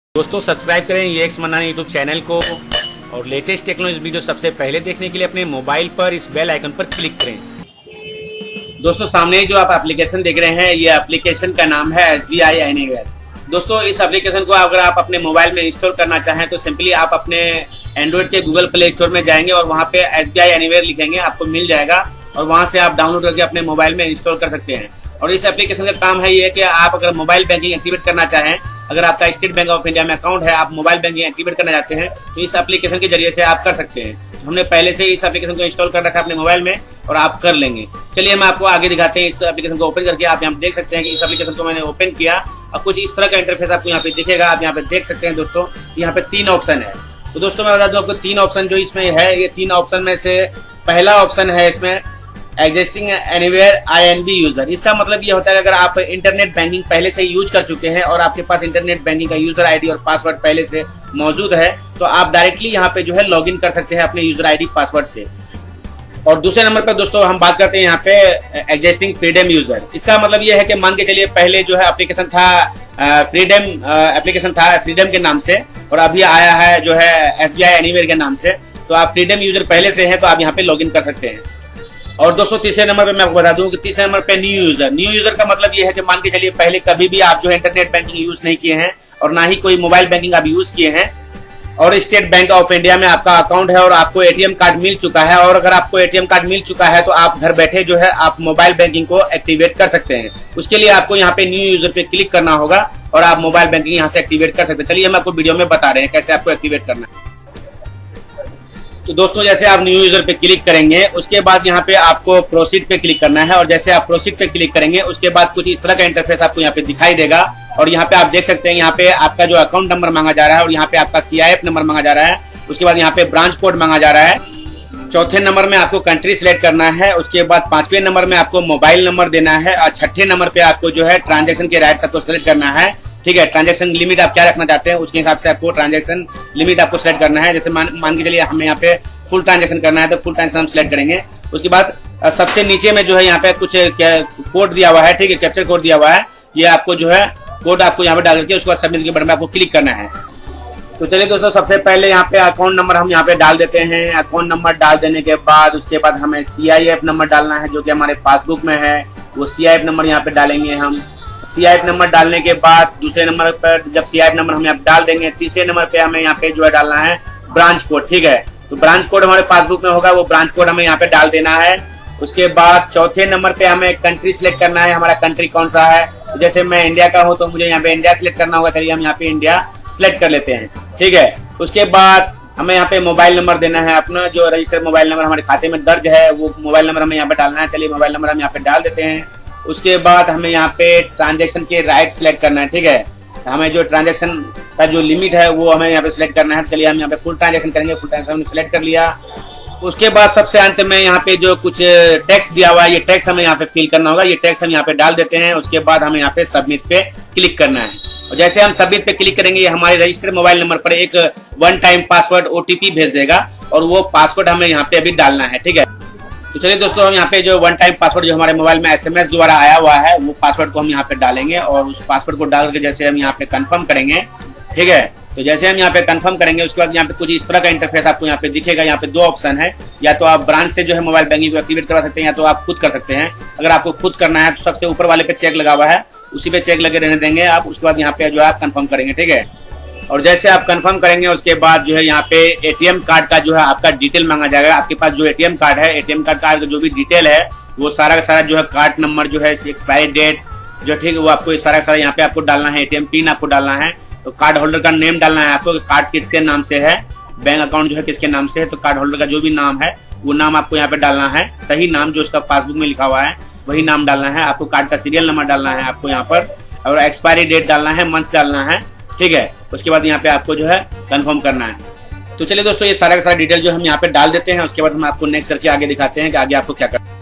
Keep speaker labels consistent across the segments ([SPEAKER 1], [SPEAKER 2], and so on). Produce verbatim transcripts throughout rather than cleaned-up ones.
[SPEAKER 1] दोस्तों सब्सक्राइब करें ये एक्स मनाना यूट्यूब चैनल को और लेटेस्ट टेक्नोलॉजी वीडियो सबसे पहले देखने के लिए अपने मोबाइल पर इस बेल आइकन पर क्लिक करें। दोस्तों सामने जो आप एप्लीकेशन देख रहे हैं ये एप्लीकेशन का नाम है एस बी आई एनीवेयर। दोस्तों इस एप्लीकेशन को अगर आप अपने मोबाइल में इंस्टॉल करना चाहें तो सिंपली आप अपने एंड्रॉइड के गूगल प्ले स्टोर में जाएंगे और वहाँ पे एस बी आई एनीवेयर लिखेंगे, आपको मिल जाएगा और वहाँ से आप डाउनलोड करके अपने मोबाइल में इंस्टॉल कर सकते हैं। और इस एप्लीकेशन का काम है ये कि आप अगर मोबाइल बैंकिंग एक्टिवेट करना चाहें, अगर आपका स्टेट बैंक ऑफ इंडिया में अकाउंट है, आप मोबाइल बैंकिंग एक्टिवेट करना चाहते हैं तो इस एप्लीकेशन के जरिए से आप कर सकते हैं। तो हमने पहले से इस एप्लीकेशन को इंस्टॉल कर रखा है अपने मोबाइल में और आप कर लेंगे। चलिए हम आपको आगे दिखाते हैं इस एप्लीकेशन को ओपन करके। आप यहाँ देख सकते हैं कि इस एप्लीकेशन को मैंने ओपन किया और कुछ इस तरह का इंटरफेस आपको यहाँ पे दिखेगा। आप यहाँ पे देख सकते हैं दोस्तों, यहाँ पे तीन ऑप्शन है। तो दोस्तों मैं बता दूं आपको, तीन ऑप्शन जो इसमें है, ये तीन ऑप्शन में से पहला ऑप्शन है इसमें existing anywhere I N B user. इसका मतलब ये होता है कि अगर आप इंटरनेट बैंकिंग पहले से यूज कर चुके हैं और आपके पास इंटरनेट बैंकिंग का यूजर आईडी और पासवर्ड पहले से मौजूद है तो आप डायरेक्टली यहाँ पे जो है लॉगिन कर सकते हैं अपने यूजर आईडी पासवर्ड से। और दूसरे नंबर पर दोस्तों हम बात करते हैं यहाँ पे एग्जिस्टिंग फ्रीडम यूजर। इसका मतलब ये है कि मान के चलिए पहले जो है एप्लीकेशन था फ्रीडम एप्लीकेशन था फ्रीडम के नाम से और अभी आया है जो है एस बी आई एनीवेयर के नाम से, तो आप फ्रीडम यूजर पहले से हैं तो आप यहाँ पे लॉगिन कर सकते हैं। और दोस्तों तीसरे नंबर पे मैं आपको बता दूं कि तीसरे नंबर पे न्यू यूजर। न्यू यूजर का मतलब ये है कि मान के चलिए पहले कभी भी आप जो है इंटरनेट बैंकिंग यूज नहीं किए हैं और ना ही कोई मोबाइल बैंकिंग आप यूज किए हैं और स्टेट बैंक ऑफ इंडिया में आपका अकाउंट है और आपको एटीएम कार्ड मिल चुका है। और अगर आपको एटीएम कार्ड मिल चुका है तो आप घर बैठे जो है आप मोबाइल बैंकिंग को एक्टिवेट कर सकते हैं। उसके लिए आपको यहाँ पे न्यू यूजर पे क्लिक करना होगा और आप मोबाइल बैंकिंग यहाँ से एक्टिवेट कर सकते हैं। चलिए हम आपको वीडियो में बता रहे हैं कैसे आपको एक्टिवेट करना है। तो दोस्तों जैसे आप न्यू यूजर पे क्लिक करेंगे उसके बाद यहाँ पे आपको प्रोसीड पे क्लिक करना है और जैसे आप प्रोसीड पे क्लिक करेंगे उसके बाद कुछ इस तरह का इंटरफेस आपको यहाँ पे दिखाई देगा। और यहाँ पे आप देख सकते हैं यहाँ पे आपका जो अकाउंट नंबर मांगा जा रहा है और यहाँ पे आपका सी आई एफ नंबर मांगा जा रहा है। उसके बाद यहाँ पे ब्रांच कोड मांगा जा रहा है। चौथे नंबर में आपको कंट्री सिलेक्ट करना है। उसके बाद पांचवें नंबर में आपको मोबाइल नंबर देना है और छठे नंबर पे आपको जो है ट्रांजेक्शन के राइट्स आपको सिलेक्ट करना है। ठीक है, ट्रांजेक्शन लिमिट आप क्या रखना चाहते हैं उसके हिसाब से आपको ट्रांजेक्शन लिमिट आपको सिलेक्ट करना है। जैसे मान मान के चलिए हमें यहाँ पे फुल ट्रांजेक्शन करना है तो फुल ट्रांजेक्शन हम सिलेक्ट करेंगे। उसके बाद सबसे नीचे में जो है यहाँ पे कुछ कोड दिया हुआ है, ठीक है, कैप्चर कोड दिया हुआ है। ये आपको जो है कोड आपको यहाँ पे डाल करके उसके बाद सबमिट के बटन पे आपको क्लिक करना है। तो चलिए दोस्तों सबसे पहले यहाँ पे अकाउंट नंबर हम यहाँ पे डाल देते हैं। अकाउंट नंबर डाल देने के बाद उसके बाद हमें सी आई एफ नंबर डालना है जो कि हमारे पासबुक में है। वो सी आई एफ नंबर यहाँ पे डालेंगे हम। सी आई एफ नंबर डालने के बाद दूसरे नंबर पर जब सी आई एफ नंबर हम यहाँ डाल देंगे, तीसरे नंबर पे हमें यहाँ पे जो है डालना है ब्रांच कोड। ठीक है, तो ब्रांच कोड हमारे पासबुक में होगा, वो ब्रांच कोड हमें यहाँ पे डाल देना है। उसके बाद चौथे नंबर पे हमें कंट्री सिलेक्ट करना है, हमारा कंट्री कौन सा है। तो जैसे मैं इंडिया का हूँ तो मुझे यहाँ पे इंडिया सिलेक्ट करना होगा। चलिए हम यहाँ पे इंडिया सिलेक्ट कर लेते हैं। ठीक है, उसके बाद हमें यहाँ पे मोबाइल नंबर देना है अपना, जो रजिस्टर्ड मोबाइल नंबर हमारे खाते में दर्ज है वो मोबाइल नंबर हमें यहाँ पे डालना है। चलिए मोबाइल नंबर हम यहाँ पे डाल देते हैं। उसके बाद हमें यहाँ पे ट्रांजेक्शन के राइट सिलेक्ट करना है। ठीक है, हमें जो ट्रांजेक्शन का जो लिमिट है वो हमें यहाँ पे सिलेक्ट करना है। चलिए हम यहाँ पे फुल ट्रांजेक्शन करेंगे। फुल ट्रांजेक्शन हमने सिलेक्ट कर लिया। उसके बाद सबसे अंत में यहाँ पे जो कुछ टैक्स दिया हुआ है ये टैक्स हमें यहाँ पे फिल करना होगा। ये टैक्स हम यहाँ पे डाल देते हैं। उसके बाद हमें यहाँ पे सबमिट पे क्लिक करना है और जैसे हम सबमिट पे क्लिक करेंगे ये हमारे रजिस्टर्ड मोबाइल नंबर पर एक one time password O T P भेज देगा और वो पासवर्ड हमें यहाँ पे अभी डालना है। ठीक है, तो चलिए दोस्तों हम यहाँ पे जो वन टाइम पासवर्ड जो हमारे मोबाइल में एस एम एस द्वारा आया हुआ है वो पासवर्ड को हम यहाँ पे डालेंगे और उस पासवर्ड को डाल के जैसे हम यहाँ पे कंफर्म करेंगे। ठीक है, तो जैसे हम यहाँ पे कंफर्म करेंगे उसके बाद यहाँ पे कुछ इस तरह का इंटरफेस आपको यहाँ पे दिखेगा। यहाँ पे दो ऑप्शन है, या तो आप ब्रांच से जो है मोबाइल बैंकिंग को एक्टिवेट करवा सकते हैं या तो आप खुद कर सकते हैं। अगर आपको खुद करना है तो सबसे ऊपर वाले पे चेक लगा हुआ है, उसी पे चेक लगे रहने देंगे आप। उसके बाद यहाँ पे जो है आप कंफर्म करेंगे। ठीक है, और जैसे आप कंफर्म करेंगे उसके बाद जो है यहाँ पे एटीएम कार्ड का जो है आपका डिटेल मांगा जाएगा। आपके पास जो एटीएम कार्ड है, एटीएम कार्ड का जो भी डिटेल है वो सारा का सारा जो है कार्ड नंबर जो है एक्सपायरी डेट जो ठीक है वो आपको सारा सारा यहाँ पे आपको डालना है। एटीएम पिन आपको डालना है। तो कार्ड होल्डर का नेम डालना है आपको, कार्ड किसके नाम से है, बैंक अकाउंट जो है किसके नाम से है। तो कार्ड होल्डर का जो भी नाम है वो नाम आपको यहाँ पे डालना है। सही नाम जो उसका पासबुक में लिखा हुआ है वही नाम डालना है। आपको कार्ड का सीरियल नंबर डालना है आपको यहाँ पर और एक्सपायरी डेट डालना है, मंथ डालना है। ठीक है, उसके बाद यहाँ पे आपको जो है कंफर्म करना है। तो चलिए दोस्तों ये सारा का सारा डिटेल जो हम यहाँ पे डाल देते हैं। उसके बाद हम आपको नेक्स्ट करके आगे दिखाते हैं कि आगे आपको क्या करना है।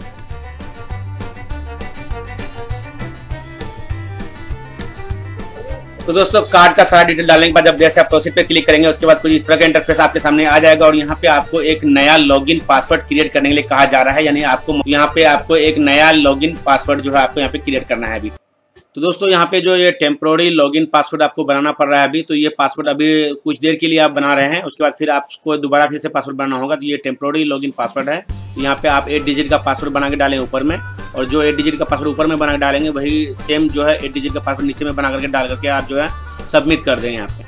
[SPEAKER 1] तो दोस्तों कार्ड का सारा डिटेल डालने के बाद जब जैसे आप प्रोसीड पे क्लिक करेंगे उसके बाद कुछ इस तरह का इंटरफेस आपके सामने आ जाएगा और यहाँ पे आपको एक नया लॉगिन पासवर्ड क्रिएट करने के लिए कहा जा रहा है। यानी आपको यहाँ पे आपको एक नया लॉगिन पासवर्ड जो है आपको यहाँ पे क्रिएट करना है अभी। तो दोस्तों यहाँ पे जो ये टेम्प्रोरी लॉगिन पासवर्ड आपको बनाना पड़ रहा है अभी, तो ये पासवर्ड अभी कुछ देर के लिए आप बना रहे हैं, उसके बाद फिर आपको दोबारा फिर से पासवर्ड बनाना होगा। तो ये टेम्प्रोरी लॉगिन पासवर्ड है, तो यहाँ पे आप एट डिजिट का पासवर्ड बना के डालें ऊपर में, और जो एट डिजिट का पासवर्ड ऊपर में बना के डालेंगे वही सेम जो है एट डिजिट का पासवर्ड नीचे में बना करके डाल करके आप जो है सबमिट कर देंगे यहाँ पे।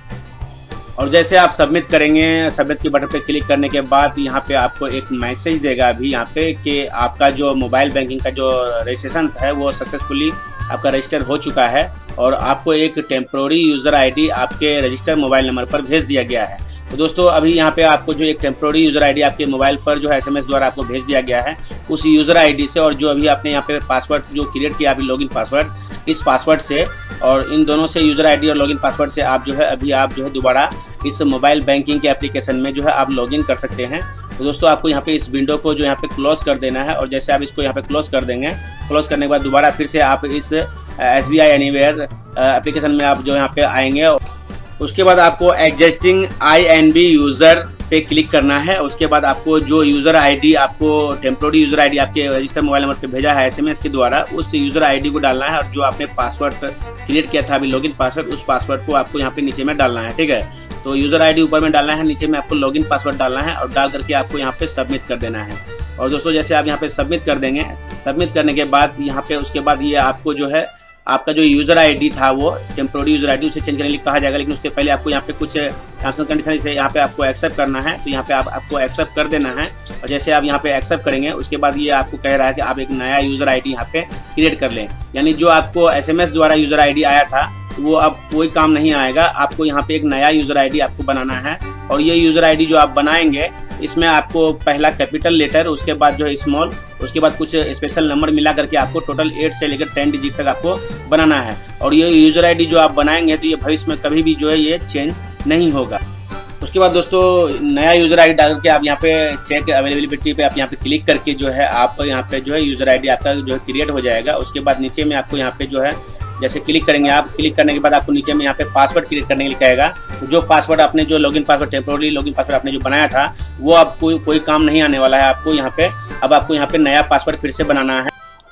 [SPEAKER 1] और जैसे आप सबमिट करेंगे, सबमिट के बटन पे क्लिक करने के बाद यहाँ पे आपको एक मैसेज देगा अभी यहाँ पे कि आपका जो मोबाइल बैंकिंग का जो रजिस्ट्रेशन है वो सक्सेसफुली आपका रजिस्टर हो चुका है, और आपको एक टेम्प्रोरी यूज़र आईडी आपके रजिस्टर मोबाइल नंबर पर भेज दिया गया है। तो दोस्तों अभी यहाँ पे आपको जो एक टेम्प्रोरी यूज़र आईडी आपके मोबाइल पर जो है एसएमएस द्वारा आपको भेज दिया गया है, उस यूज़र आईडी से और जो अभी आपने यहाँ पे पासवर्ड जो क्रिएट किया अभी लॉगिन पासवर्ड, इस पासवर्ड से और इन दोनों से यूज़र आईडी और लॉगिन पासवर्ड से आप जो है अभी आप जो है दोबारा इस मोबाइल बैंकिंग के एप्लीकेशन में जो है आप लॉगिन कर सकते हैं। तो दोस्तों आपको यहाँ पे इस विंडो को जो यहाँ पे क्लोज कर देना है, और जैसे आप इसको यहाँ पे क्लोज कर देंगे, क्लोज करने के बाद दोबारा फिर से आप इस S B I anywhere application में आप जो यहाँ पे आएंगे। उसके बाद आपको existing I N B user पे क्लिक करना है। उसके बाद आपको जो यूज़र आईडी आपको टेम्प्रोरी यूज़र आईडी आपके रजिस्टर मोबाइल नंबर पे भेजा है एसएमएस के द्वारा, उस यूज़र आईडी को डालना है, और जो आपने पासवर्ड क्रिएट किया था अभी लॉगिन पासवर्ड, उस पासवर्ड को आपको यहाँ पे नीचे में डालना है। ठीक है, तो यूज़र आईडी ऊपर में डालना है, नीचे में आपको लॉगिन पासवर्ड डालना है, और डाल करके आपको यहाँ पे सबमिट कर देना है। और दोस्तों जैसे आप यहाँ पे सबमिट कर देंगे, सबमिट करने के बाद यहाँ पे उसके बाद ये आपको जो है आपका जो यूज़र आईडी था वो टेम्प्रोरी यूज़र आईडी उसे चेंज करने के लिए कहा जाएगा, लेकिन उससे पहले आपको यहाँ पे कुछ टर्म्स एंड कंडीशन से यहाँ पे आपको एक्सेप्ट करना है। तो यहाँ पे आप आपको एक्सेप्ट कर देना है, और जैसे आप यहाँ पे एक्सेप्ट करेंगे उसके बाद ये आपको कह रहा है कि आप एक नया यूज़र आईडी यहाँ पे क्रिएट कर लें, यानी जो आपको एसएमएस द्वारा यूज़र आईडी आया था वो अब कोई काम नहीं आएगा, आपको यहाँ पे एक नया यूज़र आईडी आपको बनाना है। और ये यूज़र आईडी जो आप बनाएंगे इसमें आपको पहला कैपिटल लेटर, उसके बाद जो है स्मॉल, उसके बाद कुछ स्पेशल नंबर मिला करके आपको टोटल एट से लेकर टेन डिजिट तक आपको बनाना है। और ये यूज़र आईडी जो आप बनाएंगे तो ये भविष्य में कभी भी जो है ये चेंज नहीं होगा। उसके बाद दोस्तों नया यूज़र आईडी डाल करके आप यहाँ पे चेक अवेलेबिलिटी पे आप यहाँ पे क्लिक करके जो है आप यहाँ पे जो है यूज़र आईडी आपका जो है क्रिएट हो जाएगा। उसके बाद नीचे में आपको यहाँ पे जो है जैसे क्लिक करेंगे, आप क्लिक करने के बाद आपको नीचे में यहाँ पे पासवर्ड क्रिएट करने के लिए कहेगा। तो जो पासवर्ड आपने जो login password temporary login password आपने जो बनाया था वो अब कोई कोई काम नहीं आने वाला है आपको यहाँ पे। अब आपको यहाँ पे नया पासवर्ड फिर से बनाना है।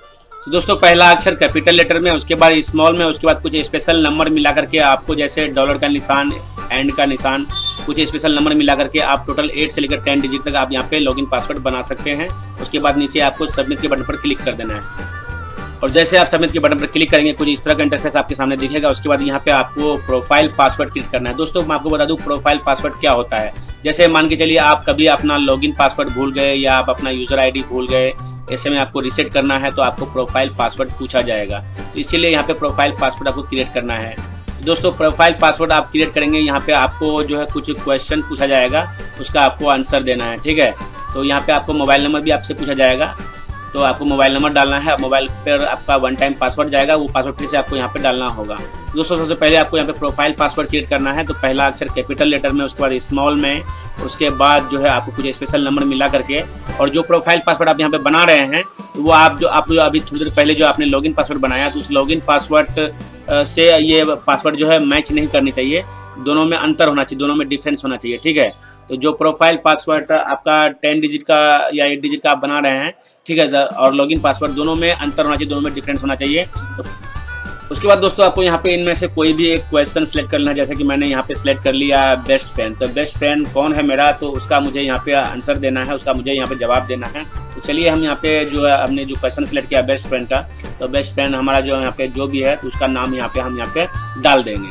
[SPEAKER 1] तो दोस्तों पहला अक्षर कैपिटल लेटर में, उसके बाद स्मॉल में, उसके बाद कुछ स्पेशल नंबर मिला करके आपको जैसे डॉलर का निशान, एंड का निशान, कुछ स्पेशल नंबर मिला करके आप टोटल एट से लेकर टेन डिजिट तक आप यहाँ पे लॉगिन पासवर्ड बना सकते हैं। उसके बाद नीचे आपको सबमिट के बटन पर क्लिक कर देना है, और जैसे आप सबमिट के बटन पर क्लिक करेंगे कुछ इस तरह का इंटरफेस आपके सामने दिखेगा। उसके बाद यहाँ पे आपको प्रोफाइल पासवर्ड क्लिक करना है। दोस्तों मैं आपको बता दूं प्रोफाइल पासवर्ड क्या होता है। जैसे मान के चलिए आप कभी अपना लॉगिन पासवर्ड भूल गए या आप अपना यूज़र आईडी भूल गए, ऐसे में आपको रीसेट करना है तो आपको प्रोफाइल पासवर्ड पूछा जाएगा, तो इसीलिए यहाँ पे प्रोफाइल पासवर्ड आपको क्रिएट करना है। दोस्तों प्रोफाइल पासवर्ड आप क्रिएट करेंगे, यहाँ पे आपको जो है कुछ क्वेश्चन पूछा जाएगा, उसका आपको आंसर देना है। ठीक है, तो यहाँ पे आपको मोबाइल नंबर भी आपसे पूछा जाएगा, तो आपको मोबाइल नंबर डालना है। मोबाइल पर आपका वन टाइम पासवर्ड जाएगा, वो पासवर्ड फिर से आपको यहाँ पे डालना होगा। दोस्तों सबसे पहले आपको यहाँ पे प्रोफाइल पासवर्ड क्रिएट करना है, तो पहला अक्षर कैपिटल लेटर में, उसके बाद स्मॉल में, उसके बाद जो है आपको कुछ स्पेशल नंबर मिला करके, और जो प्रोफाइल पासवर्ड आप यहाँ पे बना रहे हैं वो आप जो आप जो अभी थोड़ी देर पहले जो आपने लॉगिन पासवर्ड बनाया तो उस लॉगिन पासवर्ड से ये पासवर्ड जो है मैच नहीं करनी चाहिए, दोनों में अंतर होना चाहिए, दोनों में डिफरेंस होना चाहिए। ठीक है, तो जो प्रोफाइल पासवर्ड आपका टेन डिजिट का या एट डिजिट का आप बना रहे हैं, ठीक है, और लॉगिन पासवर्ड दोनों में अंतर होना चाहिए, दोनों में डिफरेंस होना चाहिए। तो उसके बाद दोस्तों आपको यहाँ पे इनमें से कोई भी एक क्वेश्चन सेलेक्ट करना है। जैसे कि मैंने यहाँ पे सिलेक्ट कर लिया बेस्ट फ्रेंड, तो बेस्ट फ्रेंड कौन है मेरा, तो उसका मुझे यहाँ पे आंसर देना है, उसका मुझे यहाँ पे जवाब देना है। तो चलिए हम यहाँ पे जो है हमने जो क्वेश्चन सेलेक्ट किया बेस्ट फ्रेंड का, तो बेस्ट फ्रेंड हमारा जो यहाँ पे जो भी है तो उसका नाम यहाँ पे हम यहाँ पे डाल देंगे।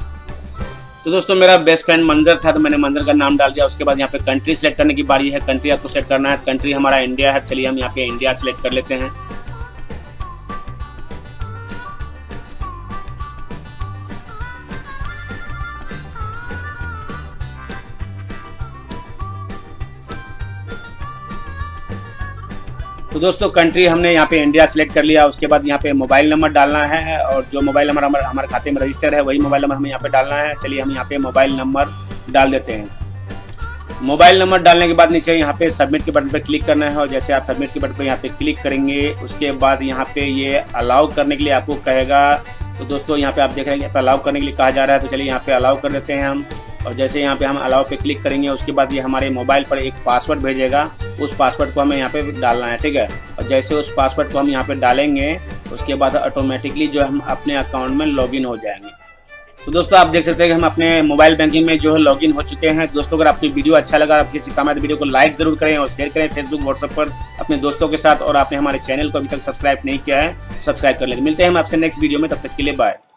[SPEAKER 1] तो दोस्तों मेरा बेस्ट फ्रेंड मंजर था, तो मैंने मंजर का नाम डाल दिया। उसके बाद यहाँ पे कंट्री सेलेक्ट करने की बारी है, कंट्री आपको सेलेक्ट करना है। कंट्री हमारा इंडिया है, चलिए हम यहाँ पे इंडिया सेलेक्ट कर लेते हैं। तो दोस्तों कंट्री हमने यहाँ पे इंडिया सेलेक्ट कर लिया। उसके बाद यहाँ पे मोबाइल नंबर डालना है, और जो मोबाइल नंबर हमारे हमारे खाते में रजिस्टर है वही मोबाइल नंबर हमें यहाँ पे डालना है। चलिए हम यहाँ पे मोबाइल नंबर डाल देते हैं। मोबाइल नंबर डालने के बाद नीचे यहाँ पे सबमिट के बटन पे क्लिक करना है, और जैसे आप सबमिट के बटन पे यहाँ पे क्लिक करेंगे उसके बाद यहाँ पे ये अलाउ करने के लिए आपको कहेगा। तो दोस्तों यहाँ पे आप देख रहे हैं अलाउ करने के लिए कहा जा रहा है, तो चलिए यहाँ पे अलाउ कर देते हैं हम। और जैसे यहाँ पे हम अलाउ पे क्लिक करेंगे उसके बाद ये हमारे मोबाइल पर एक पासवर्ड भेजेगा, उस पासवर्ड को हमें यहाँ पे डालना है। ठीक है, और जैसे उस पासवर्ड को हम यहाँ पे डालेंगे उसके बाद ऑटोमेटिकली जो है हम अपने अकाउंट में लॉगिन हो जाएंगे। तो दोस्तों आप देख सकते हैं कि हम अपने मोबाइल बैंकिंग में जो है लॉगिन हो चुके हैं। दोस्तों अगर आपको वीडियो अच्छा लगा, आप किसी काम आए तो वीडियो को लाइक जरूर करें और शेयर करें फेसबुक व्हाट्सएप पर अपने दोस्तों के साथ। और आपने हमारे चैनल को अभी तक सब्सक्राइब नहीं किया है सब्सक्राइब कर लें। मिलते हैं हम आपसे नेक्स्ट वीडियो में, तब तक के लिए बाय।